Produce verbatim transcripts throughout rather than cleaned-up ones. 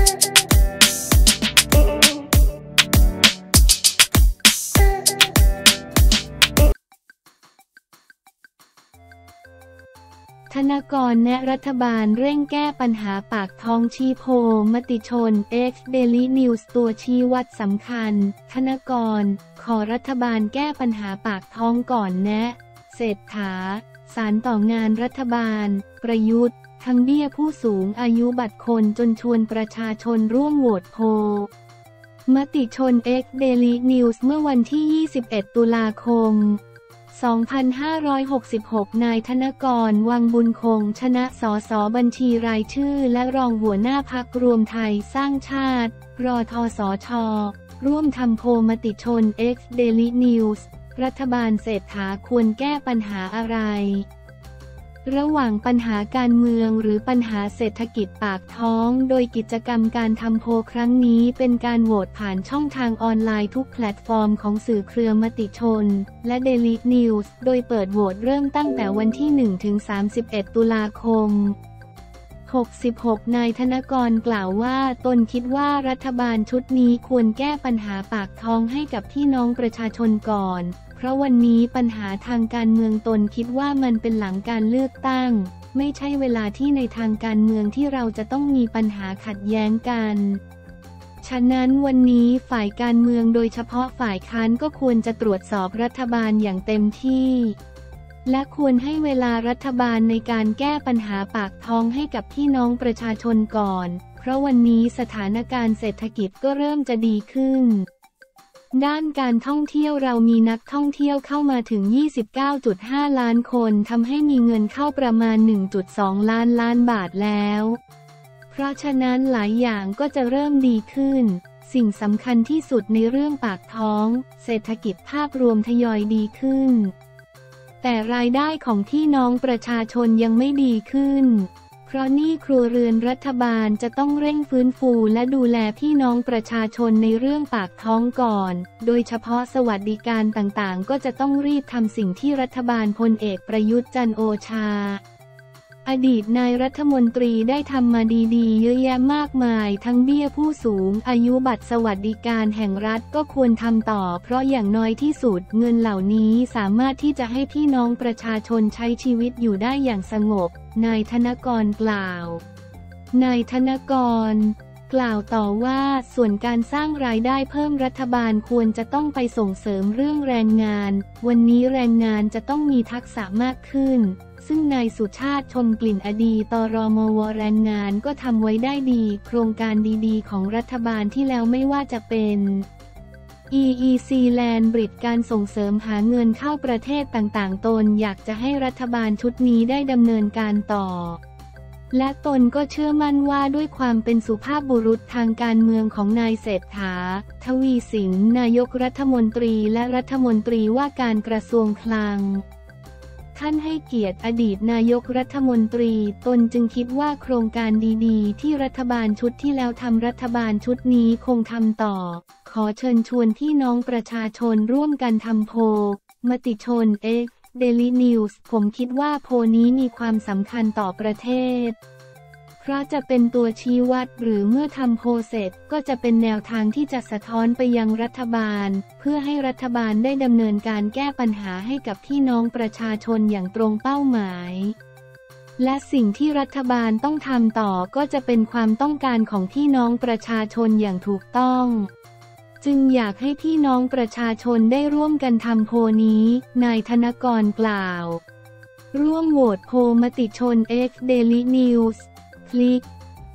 ธนากรแนะรัฐบาลเร่งแก้ปัญหาปากท้องชี้โพลมติชน X Daily News ตัวชี้วัดสำคัญธนากรขอรัฐบาลแก้ปัญหาปากท้องก่อนแนะเศรษฐาสานต่องานรัฐบาลประยุทธ์ทั้งเบี้ยผู้สูงอายุบัตรคนจนชวนประชาชนร่วมโหวตโพลมติชน X Daily News เมื่อวันที่ ยี่สิบเอ็ด ตุลาคม สองพันห้าร้อยหกสิบหก นายธนกร วังบุญคงชนะสสบัญชีรายชื่อและรองหัวหน้าพรรครวมไทยสร้างชาติรทสช.ร่วมทำโพลมติชน X Daily News รัฐบาลเศรษฐาควรแก้ปัญหาอะไรระหว่างปัญหาการเมืองหรือปัญหาเศรษฐกิจปากท้องโดยกิจกรรมการทำโพลครั้งนี้เป็นการโหวตผ่านช่องทางออนไลน์ทุกแพลตฟอร์มของสื่อเครือมติชนและ Daily News โดยเปิดโหวตเริ่มตั้งแต่วันที่ หนึ่ง ถึง สามสิบเอ็ด ตุลาคม หกสิบหก นายธนกรกล่าวว่าตนคิดว่ารัฐบาลชุดนี้ควรแก้ปัญหาปากท้องให้กับพี่น้องประชาชนก่อนเพราะวันนี้ปัญหาทางการเมืองตนคิดว่ามันเป็นหลังการเลือกตั้งไม่ใช่เวลาที่ในทางการเมืองที่เราจะต้องมีปัญหาขัดแย้งกันฉะนั้นวันนี้ฝ่ายการเมืองโดยเฉพาะฝ่ายค้านก็ควรจะตรวจสอบรัฐบาลอย่างเต็มที่และควรให้เวลารัฐบาลในการแก้ปัญหาปากท้องให้กับพี่น้องประชาชนก่อนเพราะวันนี้สถานการณ์เศรษฐกิจก็เริ่มจะดีขึ้นด้านการท่องเที่ยวเรามีนักท่องเที่ยวเข้ามาถึง ยี่สิบเก้าจุดห้า ล้านคนทำให้มีเงินเข้าประมาณ หนึ่งจุดสอง ล้านล้านบาทแล้วเพราะฉะนั้นหลายอย่างก็จะเริ่มดีขึ้นสิ่งสำคัญที่สุดในเรื่องปากท้องเศรษฐกิจภาพรวมทยอยดีขึ้นแต่รายได้ของพี่น้องประชาชนยังไม่ดีขึ้นเพราะหนี้ครัวเรือนรัฐบาลจะต้องเร่งฟื้นฟูและดูแลพี่น้องประชาชนในเรื่องปากท้องก่อนโดยเฉพาะสวัสดิการต่างๆก็จะต้องรีบทำสิ่งที่รัฐบาลพลเอกประยุทธ์จันทร์โอชาอดีตนายรัฐมนตรีได้ทำมาดีๆเยอะแยะมากมายทั้งเบี้ยผู้สูงอายุบัตรสวัสดิการแห่งรัฐก็ควรทำต่อเพราะอย่างน้อยที่สุดเงินเหล่านี้สามารถที่จะให้พี่น้องประชาชนใช้ชีวิตอยู่ได้อย่างสงบนายธนกรกล่าวนายธนกรกล่าวต่อว่าส่วนการสร้างรายได้เพิ่มรัฐบาลควรจะต้องไปส่งเสริมเรื่องแรงงานวันนี้แรงงานจะต้องมีทักษะมากขึ้นซึ่งนายสุชาติชมกลิ่นอดีตรมวแรงงานก็ทำไว้ได้ดีโครงการดีๆของรัฐบาลที่แล้วไม่ว่าจะเป็น อี อี ซี Land Bridge การส่งเสริมหาเงินเข้าประเทศต่างๆตนอยากจะให้รัฐบาลชุดนี้ได้ดำเนินการต่อและตนก็เชื่อมั่นว่าด้วยความเป็นสุภาพบุรุษทางการเมืองของนายเศรษฐาทวีสินนายกรัฐมนตรีและรัฐมนตรีว่าการกระทรวงคลังท่านให้เกียรติอดีตนายกรัฐมนตรีตนจึงคิดว่าโครงการดีๆที่รัฐบาลชุดที่แล้วทำรัฐบาลชุดนี้คงทำต่อขอเชิญชวนพี่น้องประชาชนร่วมกันทำโพลมติชน X Daily News ผมคิดว่าโพลนี้มีความสำคัญต่อประเทศเพราะจะเป็นตัวชี้วัดหรือเมื่อทำโพลเสร็จก็จะเป็นแนวทางที่จะสะท้อนไปยังรัฐบาลเพื่อให้รัฐบาลได้ดำเนินการแก้ปัญหาให้กับพี่น้องประชาชนอย่างตรงเป้าหมายและสิ่งที่รัฐบาลต้องทำต่อก็จะเป็นความต้องการของพี่น้องประชาชนอย่างถูกต้องจึงอยากให้พี่น้องประชาชนได้ร่วมกันทำโพลนี้นายธนกรกล่าวร่วมโหวตโพลมติชน X Daily News คลิก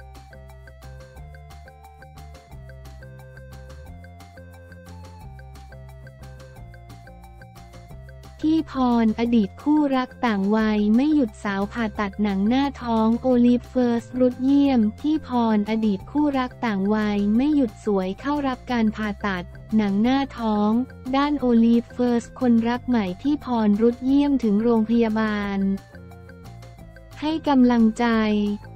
พี่พรอดีตคู่รักต่างวัยไม่หยุดสาวผ่าตัดหนังหน้าท้องโอลิฟเฟิร์สรุดเยี่ยมพี่พรอดีตคู่รักต่างวัยไม่หยุดสวยเข้ารับการผ่าตัดหนังหน้าท้องด้านโอลิฟเฟิร์สคนรักใหม่พี่พรรุดเยี่ยมถึงโรงพยาบาลให้กำลังใจ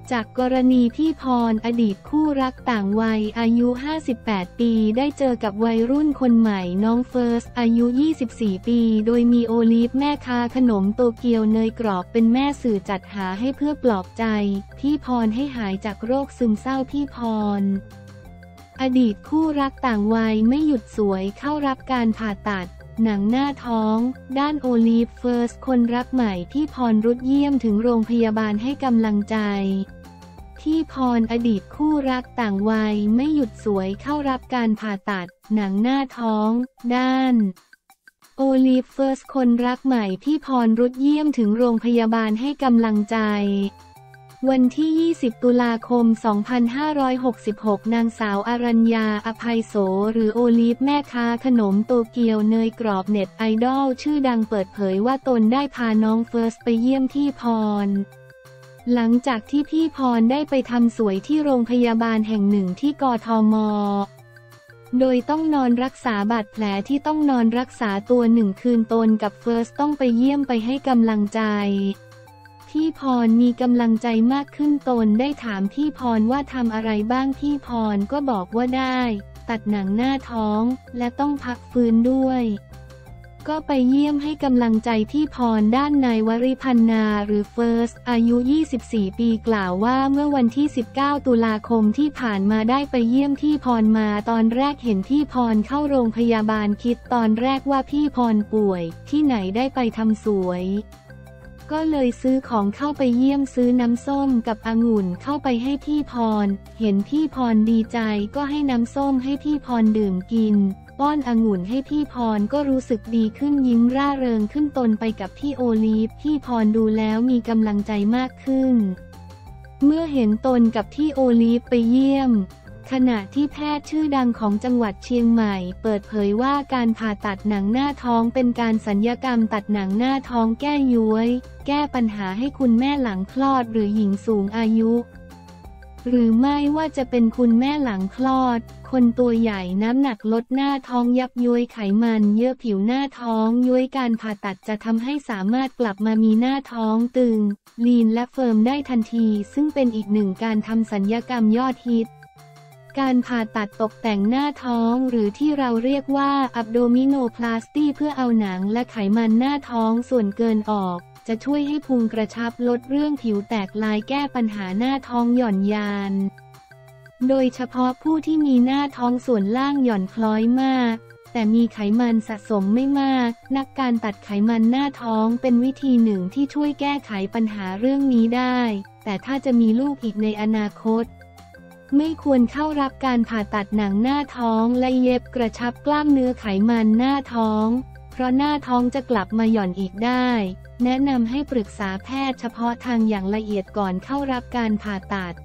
จากกรณีพี่พรอดีตคู่รักต่างวัยอายุห้าสิบแปดปีได้เจอกับวัยรุ่นคนใหม่น้องเฟิร์สอายุยี่สิบสี่ปีโดยมีโอลีฟแม่ค้าขนมโตเกียวเนยกรอบเป็นแม่สื่อจัดหาให้เพื่อปลอบใจพี่พรให้หายจากโรคซึมเศร้าพี่พรอดีตคู่รักต่างวัยไม่หยุดสวยเข้ารับการผ่าตัดหนังหน้าท้องด้านโอลีฟเฟิร์สคนรักใหม่พี่พรรุดเยี่ยมถึงโรงพยาบาลให้กำลังใจพี่พรอดีตคู่รักต่างวัยไม่หยุดสวยเข้ารับการผ่าตัดหนังหน้าท้องด้านโอลีฟเฟิร์สคนรักใหม่พี่พรรุดเยี่ยมถึงโรงพยาบาลให้กำลังใจวันที่ ยี่สิบ ตุลาคม สองพันห้าร้อยหกสิบหก นางสาวอารัญญา อภัยโสหรือโอลีฟแม่ค้าขนมโตเกียวเนยกรอบเน็ตไอดอลชื่อดังเปิดเผยว่าตนได้พาน้องเฟิร์สไปเยี่ยมพี่พรหลังจากที่พี่พรได้ไปทำสวยที่โรงพยาบาลแห่งหนึ่งที่กทม.โดยต้องนอนรักษาบาดแผลที่ต้องนอนรักษาตัวหนึ่งคืนตนกับเฟิร์สต้องไปเยี่ยมไปให้กำลังใจพี่พรมีกำลังใจมากขึ้นตนได้ถามพี่พรว่าทำอะไรบ้างพี่พรก็บอกว่าได้ตัดหนังหน้าท้องและต้องพักฟื้นด้วยก็ไปเยี่ยมให้กำลังใจพี่พรด้านนายวริพันนาหรือเฟิร์สอายุยี่สิบสี่ปีกล่าวว่าเมื่อวันที่สิบเก้าตุลาคมที่ผ่านมาได้ไปเยี่ยมพี่พรมาตอนแรกเห็นพี่พรเข้าโรงพยาบาลคิดตอนแรกว่าพี่พรป่วยที่ไหนได้ไปทำสวยก็เลยซื้อของเข้าไปเยี่ยมซื้อน้ำส้มกับองุ่นเข้าไปให้พี่พรเห็นพี่พรดีใจก็ให้น้ำส้มให้พี่พรดื่มกินป้อนองุ่นให้พี่พรก็รู้สึกดีขึ้นยิ้มร่าเริงขึ้นตนไปกับพี่โอลีฟพี่พรดูแล้วมีกำลังใจมากขึ้นเมื่อเห็นตนกับพี่โอลีฟไปเยี่ยมขณะที่แพทย์ชื่อดังของจังหวัดเชียงใหม่เปิดเผยว่าการผ่าตัดหนังหน้าท้องเป็นการศัลยกรรมตัดหนังหน้าท้องแก้ย้วยแก้ปัญหาให้คุณแม่หลังคลอดหรือหญิงสูงอายุหรือไม่ว่าจะเป็นคุณแม่หลังคลอดคนตัวใหญ่น้ำหนักลดหน้าท้องยับย้วยไขมันเยื่อผิวหน้าท้องย้วยการผ่าตัดจะทำให้สามารถกลับมามีหน้าท้องตึงลีนและเฟิร์มได้ทันทีซึ่งเป็นอีกหนึ่งการทำศัลยกรรมยอดฮิตการผ่าตัดตกแต่งหน้าท้องหรือที่เราเรียกว่า abdominoplasty เพื่อเอาหนังและไขมันหน้าท้องส่วนเกินออกจะช่วยให้พุงกระชับลดเรื่องผิวแตกลายแก้ปัญหาหน้าท้องหย่อนยานโดยเฉพาะผู้ที่มีหน้าท้องส่วนล่างหย่อนคล้อยมากแต่มีไขมันสะสมไม่มากนักการตัดไขมันหน้าท้องเป็นวิธีหนึ่งที่ช่วยแก้ไขปัญหาเรื่องนี้ได้แต่ถ้าจะมีลูกอีกในอนาคตไม่ควรเข้ารับการผ่าตัดหนังหน้าท้องและเย็บกระชับกล้ามเนื้อไขมันหน้าท้องเพราะหน้าท้องจะกลับมาหย่อนอีกได้แนะนำให้ปรึกษาแพทย์เฉพาะทางอย่างละเอียดก่อนเข้ารับการผ่าตัด